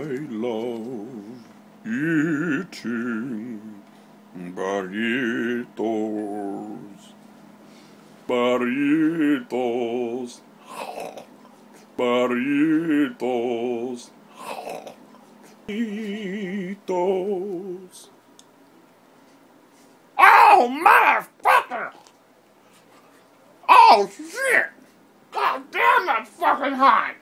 love eating burritos, burritos, burritos, burritos. Oh, motherfucker! Oh, shit! God damn, that's fucking hot!